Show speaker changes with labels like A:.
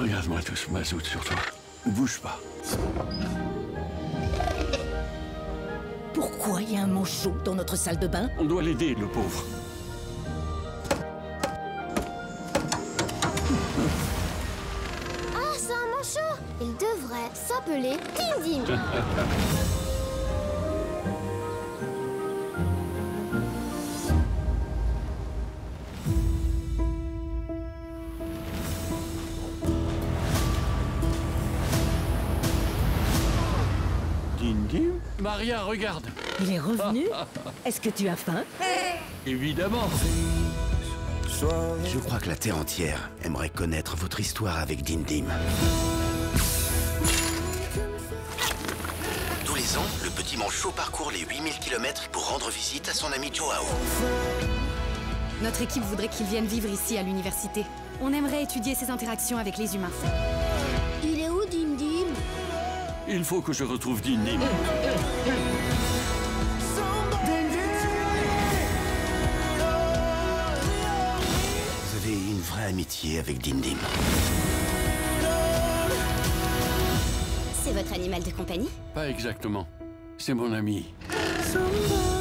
A: Regarde-moi tout ce mazout sur toi. Ne bouge pas.
B: Pourquoi il y a un manchot dans notre salle de bain?
A: On doit l'aider, le pauvre.
C: Ah, c'est un manchot! Il devrait s'appeler Dim Dim.
A: Dim Dim? Maria, regarde.
B: Il est revenu? Est-ce que tu as faim?
A: Évidemment.
D: Je crois que la Terre entière aimerait connaître votre histoire avec Dim Dim. Tous les ans, le petit manchot parcourt les 8000 km pour rendre visite à son ami Joao.
E: Notre équipe voudrait qu'il vienne vivre ici à l'université. On aimerait étudier ses interactions avec les humains.
C: Il est où, Dim Dim?
A: Il faut que je retrouve Dim Dim.
D: Vous avez une vraie amitié avec Dim Dim.
C: C'est votre animal de compagnie?
A: Pas exactement. C'est mon ami.
C: Somebody